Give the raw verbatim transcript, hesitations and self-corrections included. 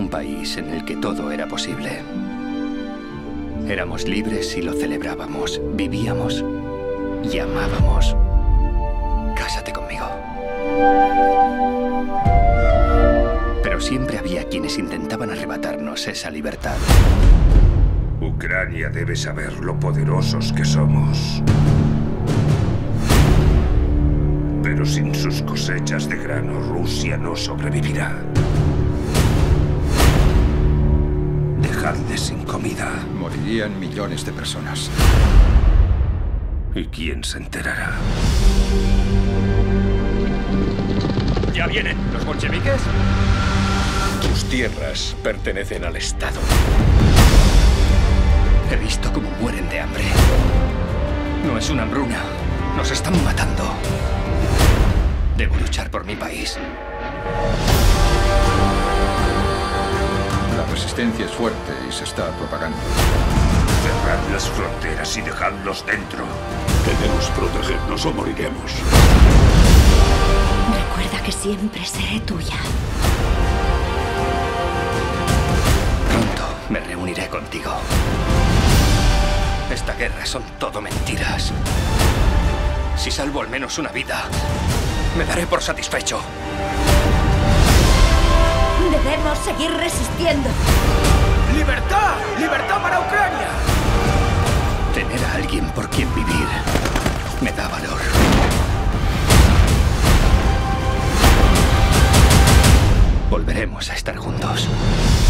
un país en el que todo era posible. Éramos libres y lo celebrábamos. Vivíamos y amábamos. Cásate conmigo. Pero siempre había quienes intentaban arrebatarnos esa libertad. Ucrania debe saber lo poderosos que somos. Pero sin sus cosechas de grano, Rusia no sobrevivirá. Dejadles sin comida. Morirían millones de personas. ¿Y quién se enterará? ¿Ya vienen los bolcheviques? Tus tierras pertenecen al Estado. He visto cómo mueren de hambre. No es una hambruna. Nos están matando. Debo luchar por mi país. La resistencia es fuerte y se está propagando. Cerrad las fronteras y dejadlos dentro. Debemos protegernos o moriremos. Recuerda que siempre seré tuya. Pronto me reuniré contigo. Esta guerra son todo mentiras. Si salvo al menos una vida, me daré por satisfecho. Debemos seguir resistiendo. ¡Libertad! ¡Libertad para Ucrania! Tener a alguien por quien vivir me da valor. Volveremos a estar juntos.